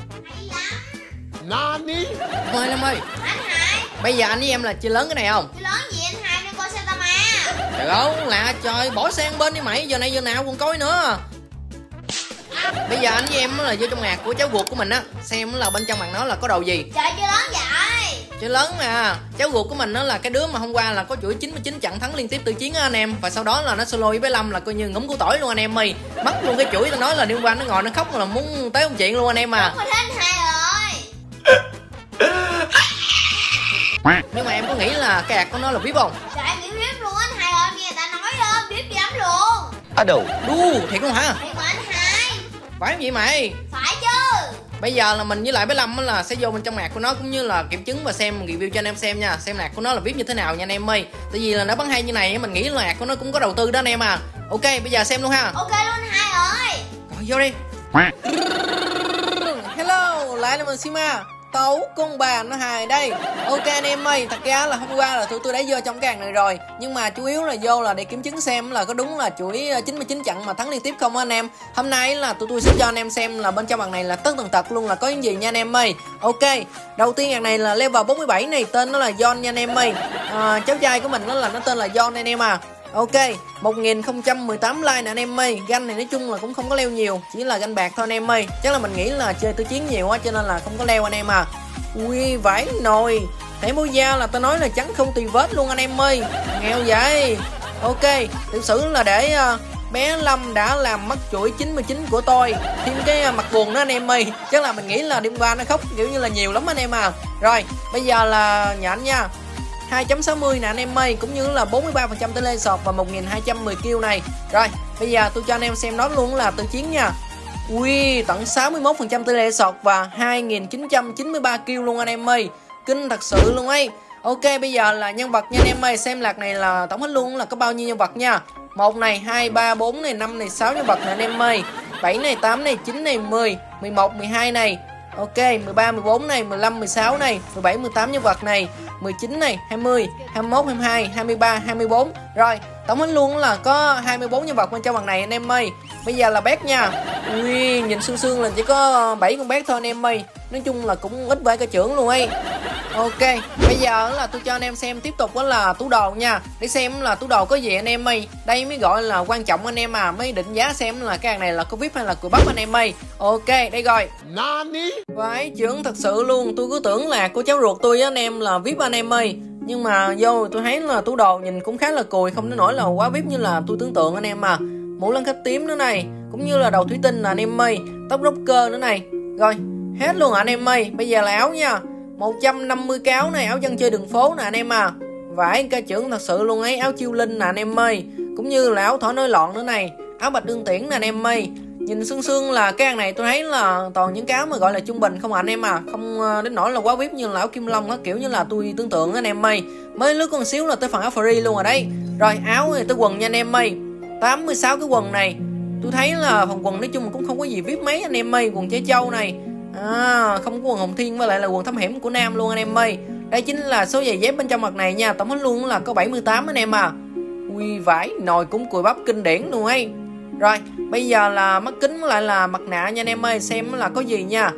Hay lắm. Nani? Em ơi, Anh Hải, bây giờ anh với em là chơi lớn cái này không? chứ lớn gì anh Hải đi coi Saitama. Trời ơi, lạ trời, bỏ sang bên đi mày, giờ này giờ nào còn coi nữa. Bây giờ anh với em là vô trong ngạc của cháu ruột của mình á, xem là bên trong mặt nó là có đồ gì. Trời, chưa lớn vậy. Chơi lớn à, cháu ruột của mình nó là cái đứa mà hôm qua là có chuỗi 99 trận thắng liên tiếp từ chiến á anh em. Và sau đó là nó solo với bé Lâm là coi như ngủm củ tỏi luôn anh em ơi. Mất luôn cái chuỗi, tao nói là đi qua nó ngồi nó khóc là muốn tới ông chuyện luôn anh em à. Đúng rồi thế anh Hải ơi. Nhưng mà em có nghĩ là cái ạc của nó là VIP không? Trời, em nghĩ biết luôn anh Hải ơi, nghe người ta nói biết gì lắm luôn. À đâu? Đu, thiệt không hả? Thiệt mà anh Hải. Phải không vậy mày? Phải chứ. Bây giờ là mình với lại bé Lâm là sẽ vô bên trong nạc của nó cũng như là kiểm chứng và xem review cho anh em xem nha, xem nạc của nó là VIP như thế nào nha anh em ơi. Tại vì là nó bắn hay như này mình nghĩ là nạc của nó cũng có đầu tư đó anh em à. Ok, bây giờ xem luôn ha. Ok luôn anh Hải ơi. Rồi vô đi. Hello, lại là mình Sima. Tấu con bà nó hài đây. Ok anh em ơi, thật ra là hôm qua là tụi tôi đã vô trong cái hàng này rồi, nhưng mà chủ yếu là vô là để kiểm chứng xem là có đúng là chuỗi 99 trận mà thắng liên tiếp không anh em. Hôm nay là tụi tôi sẽ cho anh em xem là bên trong hàng này là tất tần tật luôn là có những gì nha anh em ơi. Ok, đầu tiên hàng này là level 47 này, tên nó là John nha anh em ơi. Cháu trai của mình nó tên là John anh em à. Ok, 1018 like nè anh em ơi. Ganh này nói chung là cũng không có leo nhiều, chỉ là ganh bạc thôi anh em ơi. Chắc là mình nghĩ là chơi tư chiến nhiều quá cho nên là không có leo anh em à. Ui vãi nồi, thẻ mua da là tao nói là trắng không tì vết luôn anh em ơi. Nghèo vậy. Ok, tiểu sử là để bé Lâm đã làm mất chuỗi 99 của tôi. Thêm cái mặt buồn đó anh em ơi. Chắc là mình nghĩ là đêm qua nó khóc kiểu như là nhiều lắm anh em à. Rồi, bây giờ là nhện nha. 2.60 nè anh em ơi, cũng như là 43% tỷ lệ sọt và 1210 kill này. Rồi, bây giờ tôi cho anh em xem nó luôn là tự chiến nha. Ui, tận 61% tỷ lệ sọt và 2993 kill luôn anh em ơi. Kinh thật sự luôn ấy. Ok, bây giờ là nhân vật nha anh em ơi, xem lạc này là tổng hết luôn là có bao nhiêu nhân vật nha. 1 này, 2, 3, 4 này, 5 này, 6 nhân vật nè anh em ơi. 7 này, 8 này, 9 này, 10, 11, 12 này. Ok, 13, 14 này, 15, 16 này, 17, 18 nhân vật này, 19 này, 20, 21, 22, 23, 24. Rồi, tổng hết luôn là có 24 nhân vật bên trong bằng này anh em ơi. Bây giờ là bét nha. Ui, nhìn sương sương là chỉ có 7 con bét thôi anh em ơi. Nói chung là cũng ít vài cái trưởng luôn ấy. Ok, bây giờ là tôi cho anh em xem tiếp tục đó là tủ đồ nha. Để xem là tủ đồ có gì anh em ơi. Đây mới gọi là quan trọng anh em à. Mới định giá xem là cái hàng này là có VIP hay là của bắp anh em ơi. Ok, đây rồi. Nani? Vãi trưởng thật sự luôn. Tôi cứ tưởng là của cháu ruột tôi anh em là VIP anh em ơi. Nhưng mà vô tôi thấy là tủ đồ nhìn cũng khá là cùi, không đến nỗi là quá VIP như là tôi tưởng tượng anh em à. Mũ lân khách tím nữa này, cũng như là đầu thủy tinh là anh em ơi. Tóc rocker nữa này. Rồi, hết luôn anh em ơi. Bây giờ là áo nha. 150 cái áo này, áo dân chơi đường phố nè anh em à. Vãi ca trưởng thật sự luôn ấy. Áo chiêu linh nè anh em ơi, cũng như là áo thỏ nối lọn nữa này. Áo bạch đương tiễn nè anh em ơi. Nhìn sương sương là cái hàng này tôi thấy là toàn những cái áo mà gọi là trung bình không anh em à. Không đến nỗi là quá VIP như là áo kim long á, kiểu như là tôi tưởng tượng anh em ơi. Mới lướt con xíu là tới phần áo free luôn rồi đấy. Rồi áo này tới quần nha anh em ơi. 86 cái quần này. Tôi thấy là phần quần nói chung cũng không có gì VIP mấy anh em ơi. Quần trẻ trâu này. Không có quần hồng thiên với lại là quần thám hiểm của nam luôn anh em ơi. Đây chính là số giày dép bên trong mặt này nha. Tổng hết luôn là có 78 anh em à. Ui vãi, nồi cũng cùi bắp kinh điển luôn ấy. Rồi, bây giờ là mắt kính với lại là mặt nạ nha anh em ơi, xem là có gì nha.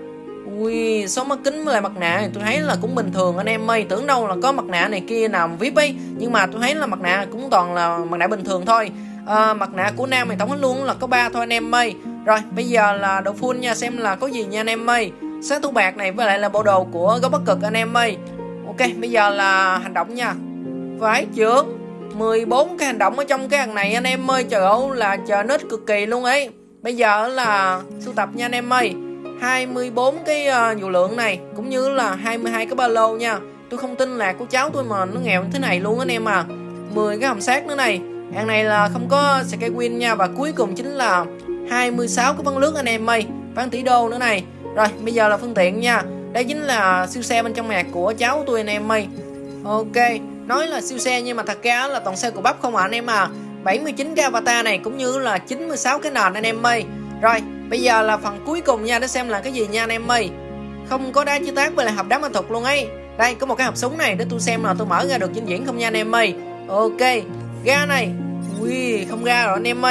Ui, số mắt kính với lại mặt nạ tôi thấy là cũng bình thường anh em ơi. Tưởng đâu là có mặt nạ này kia nào VIP ấy. Nhưng mà tôi thấy là mặt nạ cũng toàn là mặt nạ bình thường thôi. Mặt nạ của nam này tổng hết luôn là có 3 thôi anh em ơi. Rồi, bây giờ là độ full nha, xem là có gì nha anh em ơi. Sát thủ bạc này với lại là bộ đồ của gấu Bắc Cực anh em ơi. Ok, bây giờ là hành động nha. Vãi trưởng 14 cái hành động ở trong cái hàng này anh em ơi. Trời ơi là chờ nết cực kỳ luôn ấy. Bây giờ là sưu tập nha anh em ơi. 24 cái vụ lượng này, cũng như là 22 cái ba lô nha. Tôi không tin là của cháu tôi mà nó nghèo như thế này luôn anh em à. 10 cái hầm sát nữa này. Hàng này là không có Skywin nha. Và cuối cùng chính là 26 cái bắn lướt anh em ơi. Bán tỷ đô nữa này. Rồi bây giờ là phương tiện nha. Đây chính là siêu xe bên trong mạc của cháu tôi anh em ơi. Ok, nói là siêu xe nhưng mà thật ra là toàn xe của bắp không anh em à. 79 cái avatar này, cũng như là 96 cái nền anh em ơi. Rồi bây giờ là phần cuối cùng nha, để xem là cái gì nha anh em ơi. Không có đá chế tác với lại hộp đá ma thuật luôn ấy. Đây có một cái hộp súng này, để tôi xem là tôi mở ra được vĩnh viễn không nha anh em ơi. Ok, ga này. Ui, không ra rồi anh em ơi.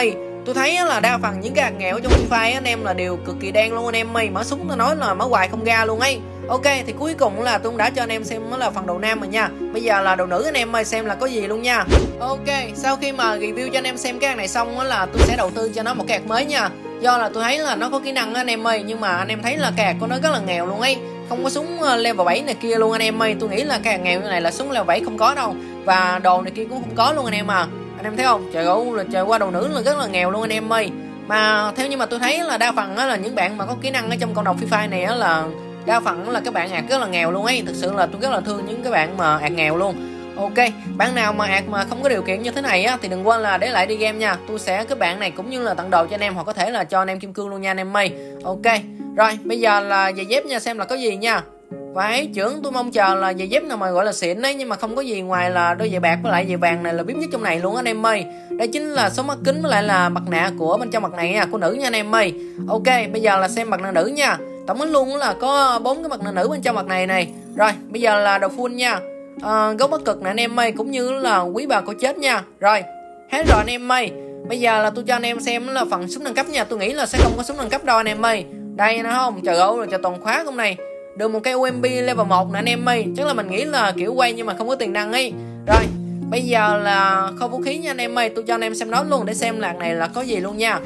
Tôi thấy là đa phần những cái hạt nghèo trong Free Fire anh em là đều cực kỳ đen luôn anh em ơi. Mở súng tôi nói là mở hoài không ra luôn ấy. Ok, thì cuối cùng là tôi cũng đã cho anh em xem là phần đầu nam rồi nha. Bây giờ là đầu nữ anh em ơi, xem là có gì luôn nha. Ok, sau khi mà review cho anh em xem cái hạt này xong là tôi sẽ đầu tư cho nó một cái hạt mới nha. Do là tôi thấy là nó có kỹ năng anh em ơi, nhưng mà anh em thấy là cái hạt của nó rất là nghèo luôn ấy. Không có súng level 7 này kia luôn anh em ơi. Tôi nghĩ là cái hạt nghèo như này là súng level 7 không có đâu. Và đồ này kia cũng không có luôn anh em à. Anh em thấy không? Trời ơi, là trời qua đầu nữ là rất là nghèo luôn anh em ơi. Mà theo như mà tôi thấy là đa phần là những bạn mà có kỹ năng ở trong cộng đồng Free Fire này là đa phần là các bạn ạt rất là nghèo luôn ấy. Thực sự là tôi rất là thương những cái bạn mà ạt nghèo luôn. Ok, bạn nào mà ạt mà không có điều kiện như thế này á thì đừng quên là để lại đi game nha. Tôi sẽ các bạn này cũng như là tặng đồ cho anh em, hoặc có thể là cho anh em kim cương luôn nha anh em ơi. Ok, rồi bây giờ là giày dép nha, xem là có gì nha. Phải trưởng, tôi mong chờ là giày dép nào mà gọi là xịn đấy, nhưng mà không có gì ngoài là đôi giày bạc với lại giày vàng này là biết nhất trong này luôn anh em ơi. Đây chính là số mắt kính với lại là mặt nạ của bên trong mặt này nha, của nữ nha anh em ơi. Ok, bây giờ là xem mặt nạ nữ nha. Tổng hết luôn là có 4 cái mặt nạ nữ bên trong mặt này này. Rồi, bây giờ là đầu full nha. Gấu bất cực nè anh em ơi, cũng như là quý bà cô chết nha. Rồi, hết rồi anh em ơi. Bây giờ là tôi cho anh em xem là phần súng nâng cấp nha. Tôi nghĩ là sẽ không có súng nâng cấp đâu anh em ơi. Đây nó không, trời ơi là cho toàn khóa không này. Được một cây UMP level 1 nè anh em ơi. Chắc là mình nghĩ là kiểu quay nhưng mà không có tiền đăng ấy. Rồi, bây giờ là kho vũ khí nha anh em ơi. Tôi cho anh em xem nó luôn để xem lạc này là có gì luôn nha.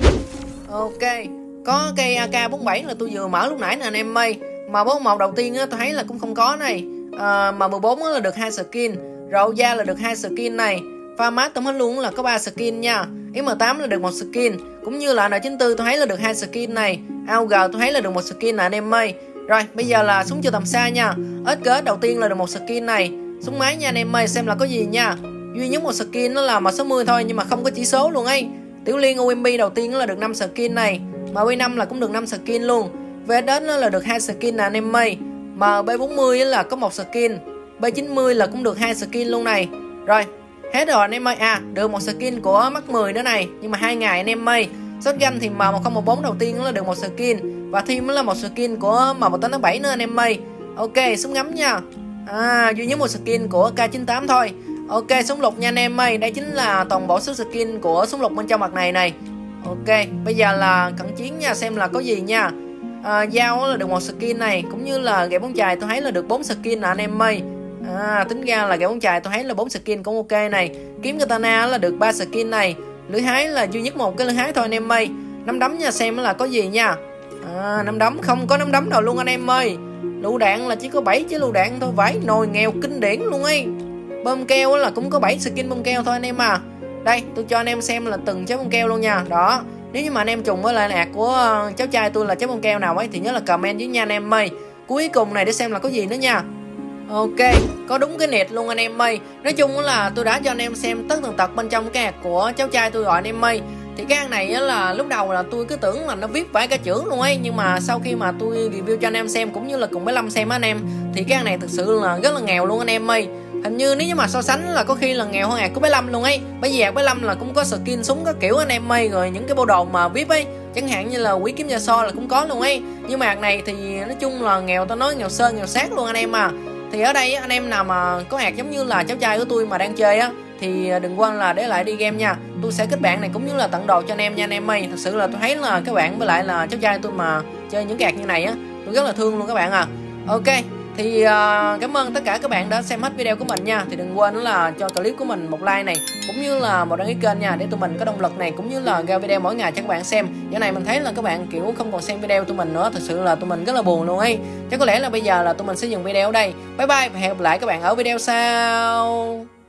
Ok, có cây AK47 là tôi vừa mở lúc nãy nè anh em ơi. Mà 41 đầu tiên á tôi thấy là cũng không có này. Mà 14 là được 2 skin, rậu da là được 2 skin này. Pha mát tổng hết luôn là có 3 skin nha. M8 là được 1 skin, cũng như là N94 tôi thấy là được 2 skin này. AUG tôi thấy là được 1 skin nè anh em ơi. Rồi, bây giờ là súng chưa tầm xa nha. SKS đầu tiên là được 1 skin này. Súng máy nha anh em ơi, xem là có gì nha. Duy nhất một skin nó là M60 thôi, nhưng mà không có chỉ số luôn ấy. Tiểu liên UMP đầu tiên là được 5 skin này. MB5 là cũng được 5 skin luôn. VSS nó là được 2 skin nè anh em ơi. MB40 là có 1 skin. B90 là cũng được 2 skin luôn này. Rồi, hết rồi anh em ơi. Được một skin của Mach 10 nữa này, nhưng mà 2 ngày anh em ơi. Shotgun thì M1014 đầu tiên là được 1 skin, và thêm là 1 skin của M1887 nữa anh em ơi. Ok, súng ngắm nha. Duy nhất một skin của K98 thôi. Ok, súng lục nha anh em ơi. Đây chính là toàn bộ số skin của súng lục bên trong mặt này này. Ok, bây giờ là cận chiến nha, xem là có gì nha. Dao là được 1 skin này, cũng như là gậy bóng chày tôi thấy là được 4 skin nè anh em ơi. Tính ra là gậy bóng chày tôi thấy là 4 skin cũng ok này. Kiếm katana là được 3 skin này. Lưỡi hái là duy nhất một cái lưỡi hái thôi anh em ơi. Nắm đấm nha, xem là có gì nha. Nắm đấm không có nắm đấm nào luôn anh em ơi. Lựu đạn là chỉ có 7 chứ lựu đạn thôi, vãi nồi nghèo kinh điển luôn ấy. Bơm keo là cũng có 7 skin bơm keo thôi anh em à. Đây, tôi cho anh em xem là từng trái bơm keo luôn nha. Đó, nếu như mà anh em trùng với lại ạc của cháu trai tôi là trái bơm keo nào ấy thì nhớ là comment với nha anh em ơi. Cuối cùng này để xem là có gì nữa nha. Ok, có đúng cái nệt luôn anh em ơi. Nói chung là tôi đã cho anh em xem tất tần tật bên trong cái hạt của cháu trai tôi rồi anh em ơi. Thì cái hạt này là lúc đầu là tôi cứ tưởng là nó viết vãi cả chữ luôn ấy. Nhưng mà sau khi mà tôi review cho anh em xem cũng như là cùng với Lâm xem á anh em, thì cái hạt này thực sự là rất là nghèo luôn anh em ơi. Hình như nếu như mà so sánh là có khi là nghèo hơn hạt của bé Lâm luôn ấy. Bởi vì hạt bé Lâm là cũng có skin súng các kiểu anh em ơi. Rồi những cái bộ đồ mà VIP ấy, chẳng hạn như là Quý Kiếm Gia So là cũng có luôn ấy. Nhưng mà hạt này thì nói chung là nghèo, tao nói nghèo sơn nghèo sát luôn anh em à. Thì ở đây anh em nào mà có hạt giống như là cháu trai của tôi mà đang chơi á thì đừng quên là để lại đi game nha. Tôi sẽ kết bạn này cũng như là tặng đồ cho anh em nha anh em ơi. Thật sự là tôi thấy là các bạn với lại là cháu trai tôi mà chơi những cái hạt như này á, tôi rất là thương luôn các bạn à. Ok, thì cảm ơn tất cả các bạn đã xem hết video của mình nha. Thì đừng quên là cho clip của mình một like này cũng như là một đăng ký kênh nha, để tụi mình có động lực này cũng như là ra video mỗi ngày cho các bạn xem. Giờ này mình thấy là các bạn kiểu không còn xem video tụi mình nữa, thật sự là tụi mình rất là buồn luôn ấy. Chắc có lẽ là bây giờ là tụi mình sẽ dừng video ở đây. Bye bye và hẹn gặp lại các bạn ở video sau.